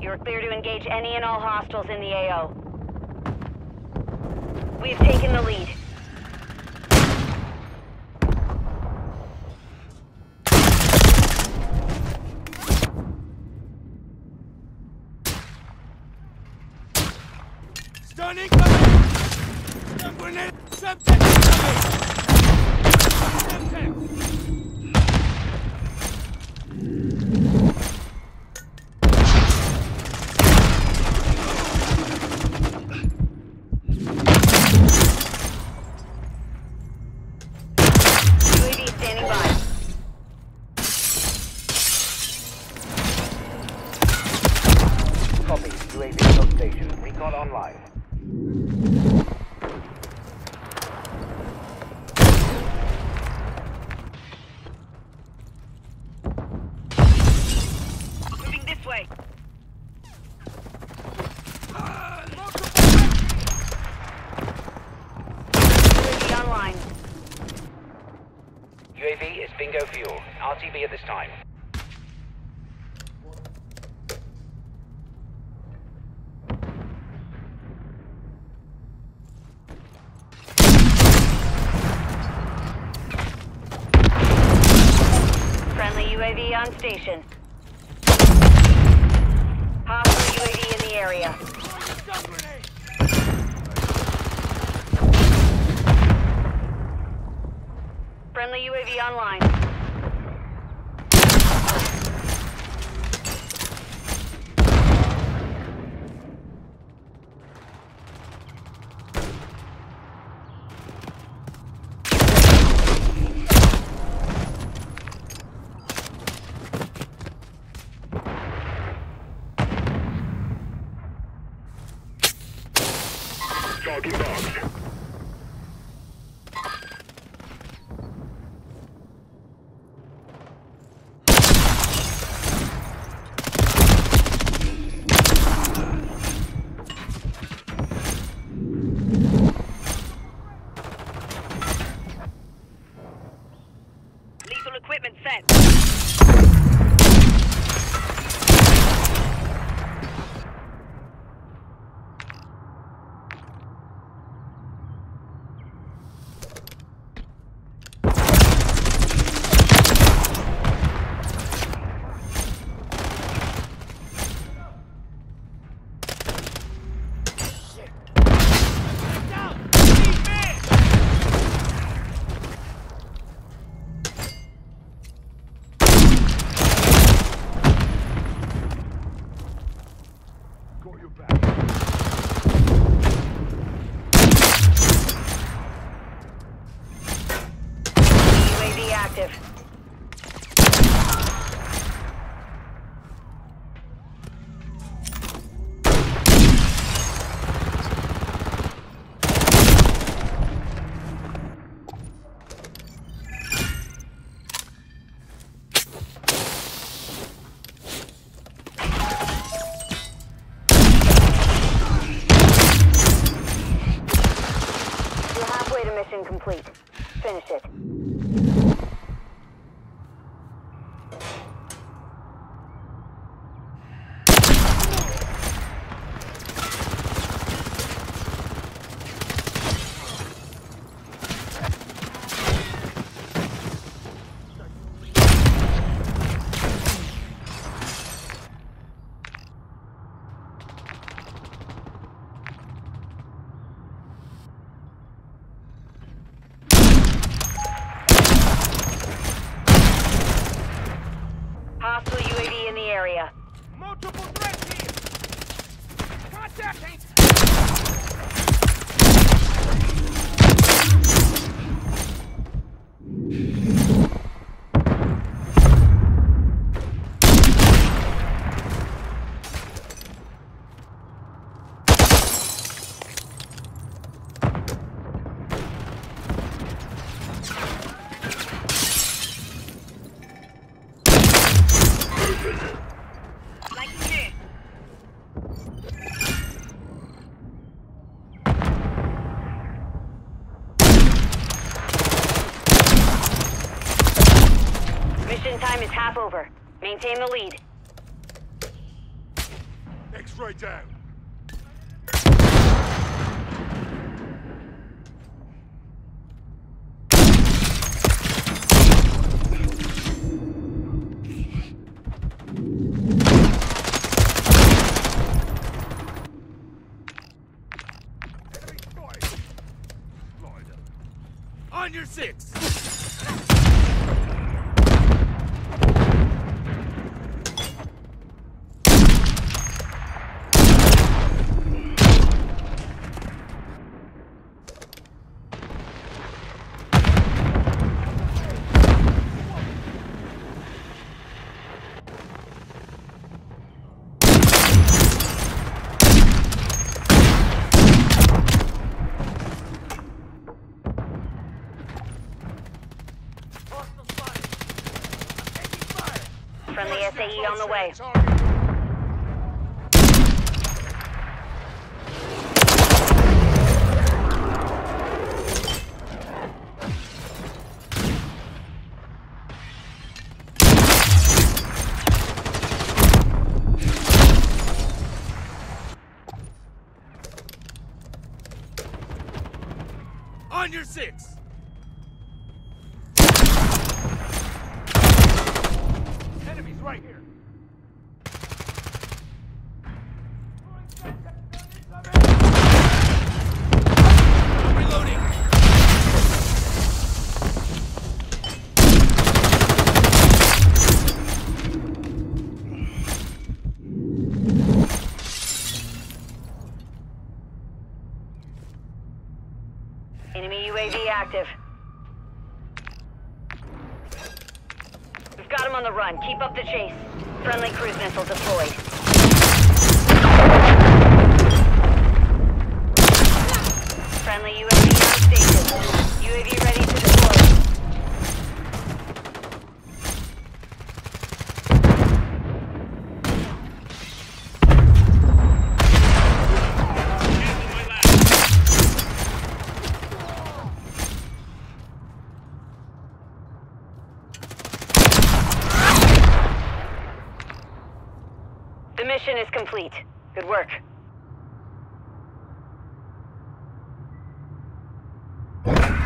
You're clear to engage any and all hostiles in the AO. We've taken the lead. Stun incoming! Stun grenade! Subject incoming! Subject! UAV standing by. Copy. UAV on station. Recon online. Moving this way. UAV online. UAV is bingo fuel. RTB at this time. Friendly UAV on station. Hostile UAV in the area. Stun grenade! Friendly UAV online. Talking box. Lethal equipment set. Down! Leave me! Got your back. UAV active. You're halfway to mission complete. Finish it. Hostile UAV in the area. Multiple threats here! Contact ain't... Like here. Mission time is half over. Maintain the lead. X-ray down. Enemy spotted. Slider. On your six. Friendly SAE on the way. On your six. Enemies right here. Reloading. Enemy UAV active. We've got him on the run. Keep up the chase. Friendly cruise missile deployed. Friendly UAV on station. UAV ready to deploy. The mission is complete. Good work.